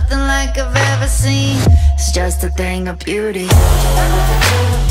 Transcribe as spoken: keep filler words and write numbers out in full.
nothing like I've ever seen. It's just a thing of beauty.